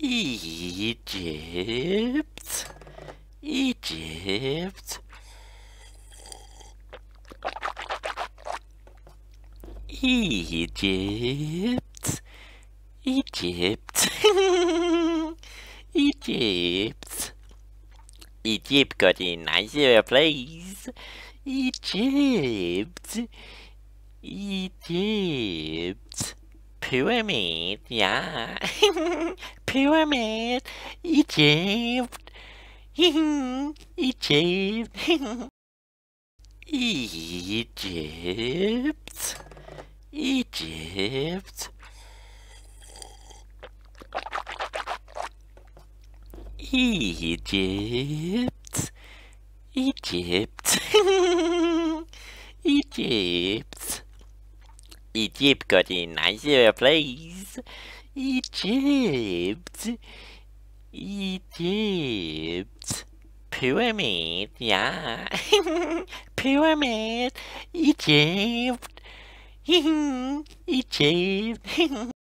Egypt, Egypt, Egypt, Egypt, Egypt. Egypt got a nicer place. Egypt, Egypt. Pyramid, yeah. Pyramid, Egypt. Egypt. Egypt, Egypt. Egypt, Egypt, Egypt. Egypt got a nicer place. Egypt, Egypt. Pyramid, yeah. Pyramid, Egypt. Egypt.